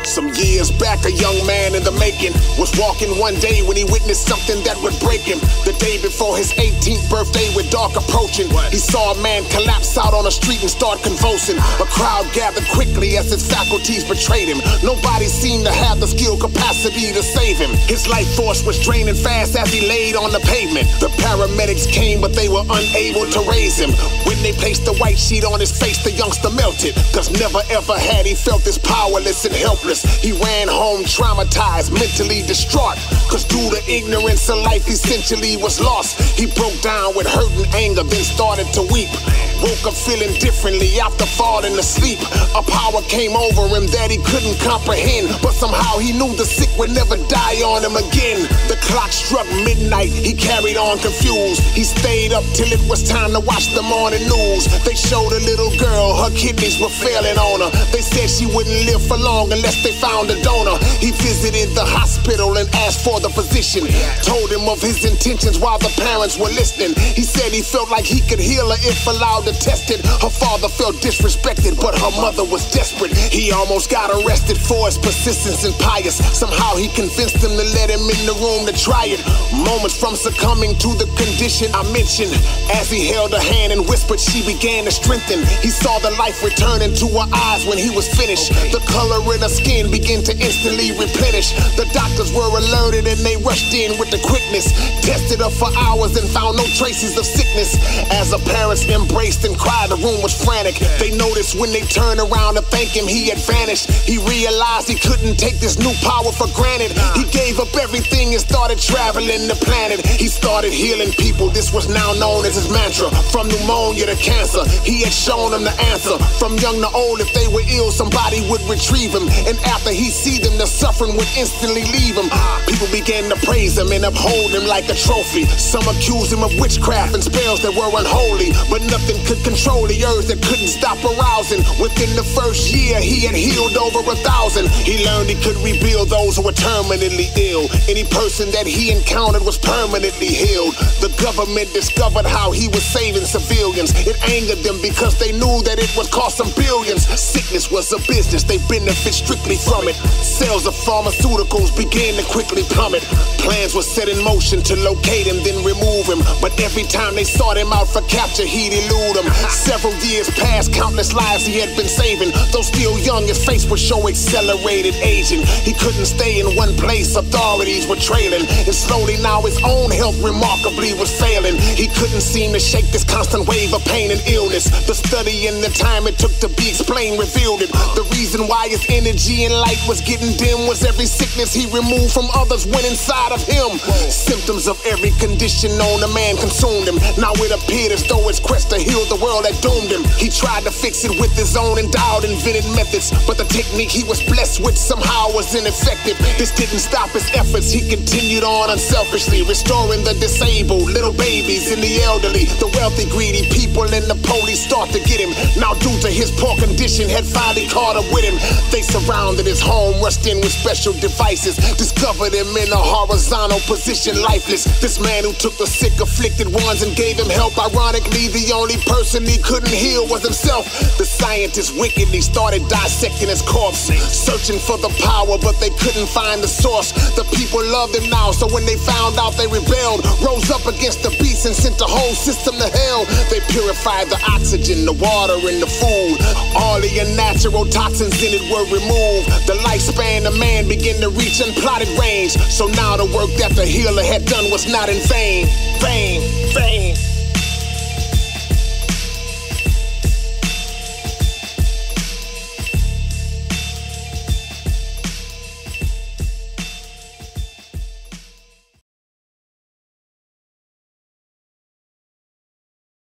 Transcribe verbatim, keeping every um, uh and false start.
Some years back, a young man in the making was walking one day when he witnessed something that would break him. The day before his eighteenth birthday, with dark approaching, he saw a man collapse out on the street and start convulsing. A crowd gathered quickly as his faculties betrayed him. Nobody seemed to have the skill capacity to save him. His life force was draining fast as he laid on the pavement. The paramedics came, but they were unable to raise him. When they placed the white sheet on his face, the youngster melted, cause never ever had he felt this powerless and helpless. He ran home traumatized, mentally distraught, cause due to ignorance of life essentially was lost. He broke down with hurt and anger, then started to weep. Woke up feeling differently after falling asleep. A power came over him that he couldn't comprehend, but somehow he knew the sick would never die on him again. The clock struck midnight, he carried on confused. He stayed up till it was time to watch the morning news. They showed a little girl, her kidneys were failing on her. They said she wouldn't live for long unless they found a donor. He visited the hospital and asked for the physician, told him of his intentions while the parents were listening. He said he felt like he could heal her if allowed to test it. Her father felt disrespected, but her mother was desperate. He almost got arrested for his persistence and pious. Somehow he convinced them to let him in the room to try it. Moments from succumbing to the condition I mentioned, as he held her hand and whispered, she began to strengthen. He saw the life return into her eyes when he was finished. The color in her skin began to instantly replenish. The doctors were alerted and they rushed in with the quickness, tested her for hours and found no traces of sickness. As her parents embraced and cried, the room was frantic. They noticed when they turned around to thank him, he had vanished. He realized he couldn't take this new power for granted. He gave up everything and started traveling the planet. He started healing people, this was now known as his mantra. From pneumonia to cancer, he had shown them the answer. From young to old, if they were ill, somebody would retrieve him. And after he see them, the suffering would instantly leave him. People began to praise him and uphold him like a trophy. Some accused him of witchcraft and spells that were unholy, but nothing could control the urge that couldn't stop arousing. Within the first year, he had healed over a thousand. He learned he could rebuild those who were terminally ill. Any person that he encountered was permanently healed. The government discovered how he was saving civilians. It angered them because they knew that it would cost them billions. Sickness was a business, they benefit strictly from it. Sales of pharmaceuticals began to quickly plummet. Plans were set in motion to locate him, then remove him. But every time they sought him out for capture, he'd elude them. Several years passed, countless lives he had been saving. Though still young, his face would show accelerated aging. He couldn't stay in one place, authorities were trailing. And slowly now his own health remarkably was failing. He couldn't seem to shake this constant wave of pain and illness. The study and the time it took to be explained revealed it. The reason why his energy and light was getting dim was every sickness he removed from others went inside of him. Symptoms of every condition known to man consumed him. Now it appeared as though his quest to heal the world had doomed him. He tried to fix it with his own endowed invented methods, but the technique he was blessed with somehow was ineffective. This didn't stop his efforts, he continued on unselfishly, restoring the disabled, little babies and the elderly. The wealthy, greedy people and the police start to get him. Now due to his poor condition had finally caught up with him. They surrounded his home, rushed in with special devices, discovered him in a horizontal position, lifeless. This man who took the sick, afflicted ones and gave him help. Ironically, the only person he couldn't heal was himself. The scientists wickedly started dissecting his corpse, searching for the power, but they couldn't find the source. The people loved him now, so when they found out, they rebelled, rose up against the beast and sent the whole system to hell. They purified the oxygen, the water, and the food. All the unnatural toxins in it were removed. The lifespan of man began to reach unplotted range. So now the work that the healer had done was not in vain. Vain, vain.